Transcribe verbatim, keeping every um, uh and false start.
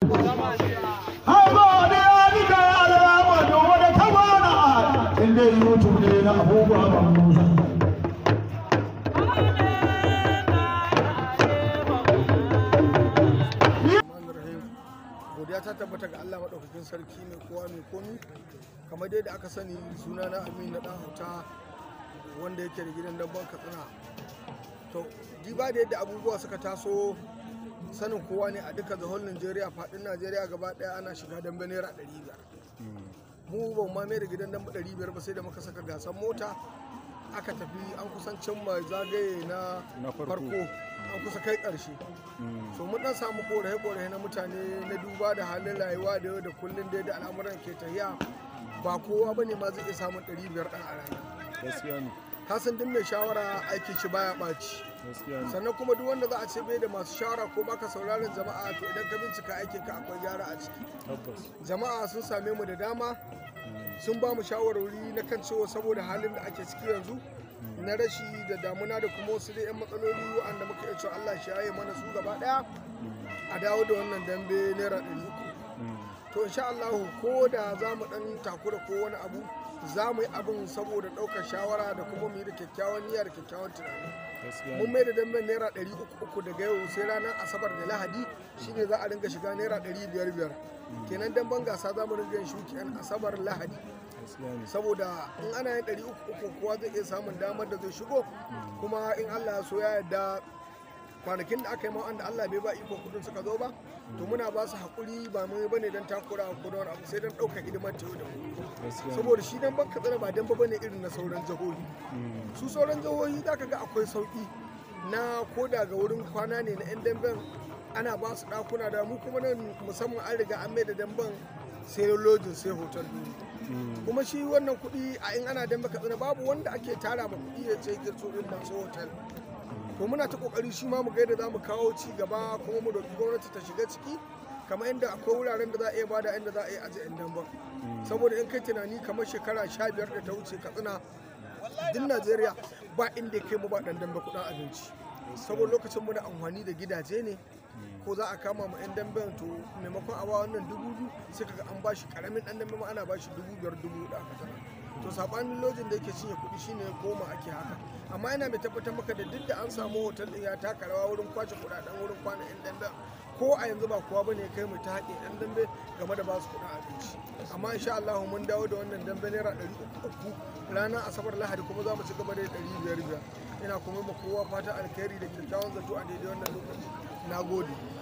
inda YouTube ne na abubuwa ba musa godiya ta tabbata ga Allah maɗaukakin sarki mai kowa mai komi kamar dai da aka sani suna na Aminu Dan Auta wanda yake da gidan dabban Katsina. To diba da yadda abubuwa suka taso sanin kowa ne a duka zahon Najeriya faɗin Najeriya gaba ɗaya ana shiga dambe naira ɗari biyar. Mu ban ma mai da gidan dambe ɗari biyar ba sai da muka saka gasar mota aka tafi an kusan cimma zagaye na farko an kusa kai ƙarshe. So mun dan samu korafe-korafe na mutane na duba da halin rayuwa da yau da kullun da yadda al'amuran ke tafiya ba kowa bane ma zai iya samun ɗari biyar ɗan a rana. Gaskiya ne. Kasan duk mai shawara aikin shi baya ɓaci. Sannan kuma duk wanda za a ce bai da masu shawara ko baka sauraron jama'a to idan ka bincika aikin ka akwai gyara a ciki. Jama'a sun same mu da dama sun ba mu shawarwari na kan cewa saboda halin da ake ciki yanzu na rashi da damuna da kuma wasu dai 'yan matsaloli wanda muka iya cewa Allah shi yaye mana su gaba daya a dawo da wannan dambe naira ɗari uku. To insha Allah ko da za mu dan takura ko wani abu za mu yi abin saboda ɗaukar shawara da kuma mu yi da kyakkyawan niyya da kyakkyawan tunani. Mun mai da damben naira ɗari uku uku daga yau sai ranar Asabar da Lahadi shine za a ringa shiga naira ɗari biyar biyar. Kenan damben gasa za mu ringa yin shuki yan Asabar Lahadi. Saboda in ana yin ɗari uku uku kowa zai iya samun damar da zai shigo kuma in Allah ya so ya yarda kwanakin da aka yi ma wanda Allah bai ba iko kudin suka zo ba to muna ba su haƙuri ba mu bane dan takura ko da wani abu sai dan ɗaukar hidimar ta da mu saboda shi dan banka tsara ba dan ba bane irin na sauran jihohi su sauran jihohi zaka ga akwai sauki na ko da ga wurin kwana ne na 'yan damben ana ba su ɗakuna da mu kuma nan musamman an riga an mai da damben sai lojin sai hotel kuma shi wannan kuɗi a in ana dambe katsina babu wanda ake tara ma kuɗi ya ce girso din masu hotel. To muna ta kokari shi ma mu ga yadda zamu kawo ci gaba kuma mu doki gwamnati ta shiga ciki kamar inda akwai wuraren da za a iya bada inda za a iya aje yan damben saboda in kai tunani kamar shekara sha biyar da ta wuce Katsina din Najeriya ba inda kai mu ba dan dambe kuɗin abinci saboda lokacin mu da amfani da gidaje ne ko za a kama mu yan damben to maimakon a ba wannan dubu biyu sai kaga an bashi karamin dan dambe ma ana bashi dubu biyar dubu da aka tara to sabanin lojin da yake cinye kuɗi shine koma ake haka amma ina mai tabbatar maka da duk da an samu hotel din ya taka rawa wurin kwace kuɗaɗen wurin kwana yan dambe ko a yanzu ba kowa bane kai mu ta haƙin yan dambe game da basu kuɗin abinci amma insha Allah mun dawo da wannan dambe naira ɗari uku uku ranar Asabar Lahadi kuma za mu ci gaba da ɗari biyar biyar ina kuma ma kowa fata alkhairi da kyakkyawan zato a daidai wannan lokaci na gode.